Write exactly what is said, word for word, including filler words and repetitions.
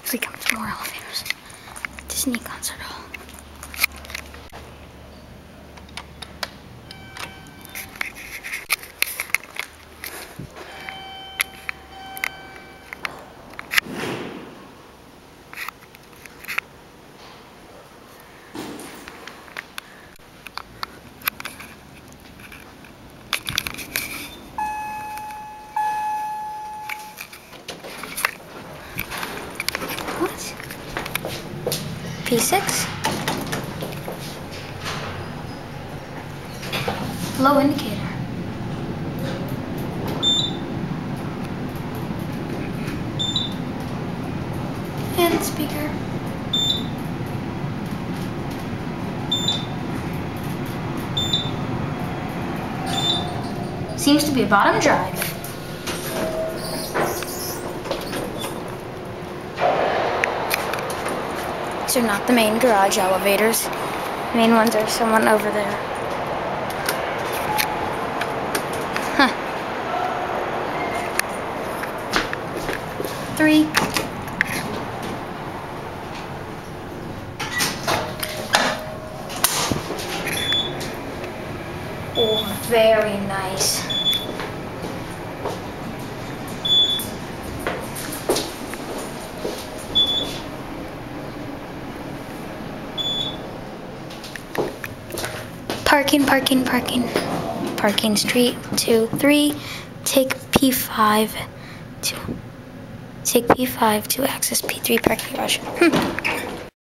Actually, come to more elevators. Disney concert hall. What? P six? Low indicator. And speaker. Seems to be a bottom drive. These are not the main garage elevators. The main ones are someone over there. Huh. Three. Oh, very nice. Parking, parking, parking. Parking street, two, three. Take P five to take P five to access P three parking garage. Hmm.